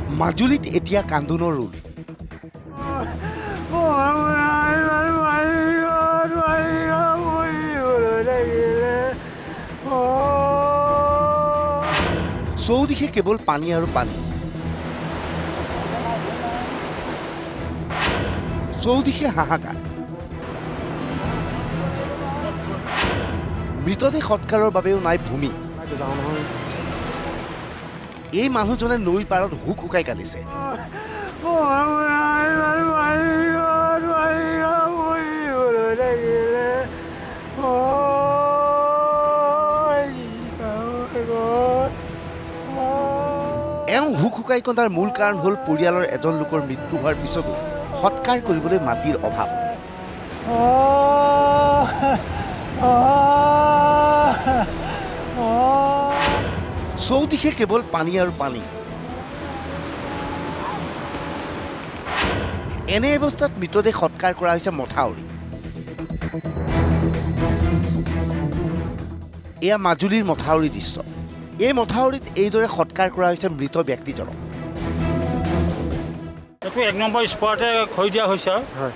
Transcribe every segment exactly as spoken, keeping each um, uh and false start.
মাজুলীত এতিয়া কান্দোনৰ ৰোল চৌদিশে কেৱল পানী আৰু পানী চৌদিশে হাহাকাৰ মৃতদেহ সৎকাৰৰ বাবেও নাই ভূমি এই মানুহজনে নৈৰ পাৰত হুক হুকাই কান্দিছে এওঁ হুক হুকাই কন্দাৰ মূল কাৰণ হ'ল পৰিয়ালৰ এজন লোকৰ মৃত্যু হোৱাৰ পিছতো সৎকাৰ কৰিবলৈ মাটিৰ অভাৱ চৌদিশে কেৱল পানী আৰু পানী এনে অৱস্থাত মৃতদেহ সৎকাৰ কৰা হৈছে মথাউৰি এয়া মাজুলীৰ মথাউৰি দৃশ্য এই মথাউৰিত এইদৰে সৎকাৰ কৰা হৈছে মৃত ব্যক্তিজনক এইটো এক নম্বৰ স্পটে খৈ দিয়া হৈছে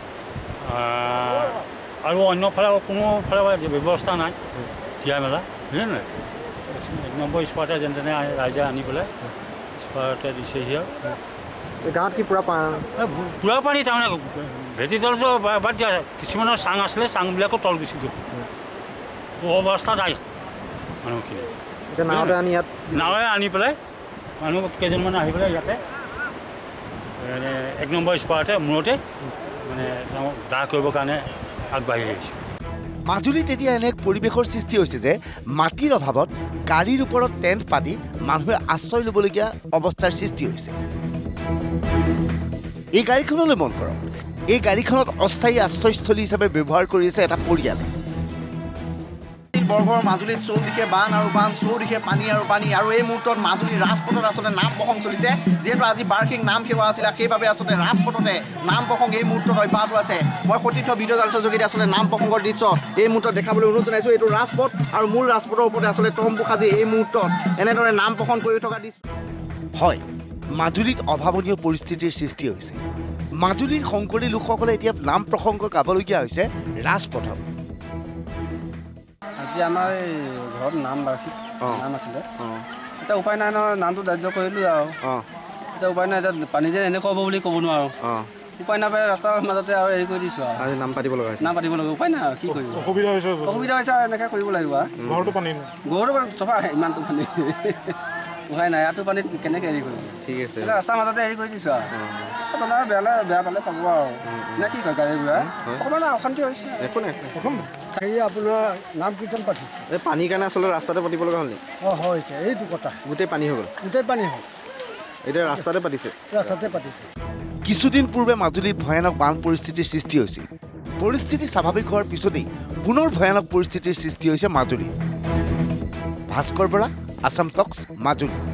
আৰু অন্য ফালে কোনো ফালে ব্যৱস্থা নাই দিয়া মেলা বুজিলে নাই এক নম্বৰ স্পটে যেনে তেনে ৰাইজে আনি পেলাই স্পটে দিছেহি আৰু গাঁৱত কি পুৰা পুৰা পানী তাৰমানে ভেটি তলটো বাদ দিয়া কিছুমানৰ চাং আছিলে চাংবিলাকো তল গুচি গ'ল অৱস্থা নাই মানুহখিনি নাৱতে আনি ইয়াত নাৱে আনি পেলাই মানুহ কেইজনমান আহি পেলাই ইয়াতে এক নম্বৰ স্পটে মূৰতে মানে দাহ কৰিবৰ কাৰণে আগবাঢ়ি আহিছোঁ মাজুলীত এতিয়া এনে এক পৰিৱেশৰ সৃষ্টি হৈছে যে মাটিৰ অভাৱত গাড়ীৰ ওপৰত টেণ্ট পাতি মানুহে আশ্ৰয় ল'বলগীয়া অৱস্থাৰ সৃষ্টি হৈছে এই গাড়ীখনলৈ মন কৰক এই গাড়ীখনত অস্থায়ী আশ্ৰয়স্থলী হিচাপে ব্যৱহাৰ কৰি আছে এটা পৰিয়ালে বৰঘৰ মাজুলীত চৌদিশে বান আৰু বান চৌদিশে পানী আৰু পানী আৰু এই মুহূৰ্তত মাজুলীৰ ৰাজপথত আচলতে নাম প্ৰসংগ চলিছে যিহেতু আজি বাৰ্ষিক নাম সেৱা আছিলে সেইবাবে আচলতে ৰাজপথতে নাম প্ৰসংগ এই মুহূৰ্তত অব্যাহত আছে মই সতীৰ্থ ভিডিঅ' জালছৰ যোগেদি আচলতে নাম প্ৰসংগৰ দৃশ্য এই মুহূৰ্তত দেখাবলৈ অনুৰোধ জনাইছোঁ এইটো ৰাজপথ আৰু মূল ৰাজপথৰ ওপৰতে আচলতে তম্বু সাজি এই মুহূৰ্তত এনেদৰে নাম প্ৰসংগ কৰি থকা দৃশ্য হয় মাজুলীত অভাৱনীয় পৰিস্থিতিৰ সৃষ্টি হৈছে মাজুলীৰ শংকৰী লোকসকলে এতিয়া নাম প্ৰসংগ গাবলগীয়া হৈছে ৰাজপথত আজি আমাৰ এই ঘৰত নাম বাৰ্ষিক নাম আছিলে এতিয়া উপায় নাই নহয় নামটো ধাৰ্য কৰিলোঁ আৰু এতিয়া উপায় নাই এতিয়া পানী যে এনেকুৱা হ'ব বুলি ক'ব নোৱাৰোঁ উপায় নাপাই ৰাস্তাৰ মাজতে আৰু হেৰি কৰি দিছোঁ আৰু নাম পাতিব লগা নাম পাতিব লগা উপায় নাই আৰু কি কৰিব অসুবিধা হৈছে অসুবিধা হৈছে এনেকৈ কৰিব লাগিব ঘৰটো পানী ঘৰটো চফা ইমানটো পানী উপায় নাই ইয়াতো পানীত কেনেকৈ হেৰি কৰিব ঠিক আছে ৰাস্তাৰ মাজতে হেৰি কৰি দিছোঁ আৰু তোমাৰ বেয়া বেয়া পালে পাব আৰু নে কি কয় গাড়ী ঘোঁৰা অকণমান অশান্তি হৈছে একো নাই আপোনাৰ নাম কীৰ্তন পাতি এই পানীৰ কাৰণে আচলতে ৰাস্তাতে পাতিব লগা হ'ল নি অঁ হৈছে এইটো কথা গোটেই পানী হৈ গ'ল গোটেই পানী হ'ল এতিয়া ৰাস্তাতে পাতিছে ৰাস্তাতে পাতিছে কিছুদিন পূৰ্বে মাজুলীত ভয়ানক বান পৰিস্থিতিৰ সৃষ্টি হৈছিল পৰিস্থিতি স্বাভাৱিক হোৱাৰ পিছতেই পুনৰ ভয়ানক পৰিস্থিতিৰ সৃষ্টি হৈছে মাজুলীত ভাস্কৰ বৰা আসাম টক্স মাজুলী।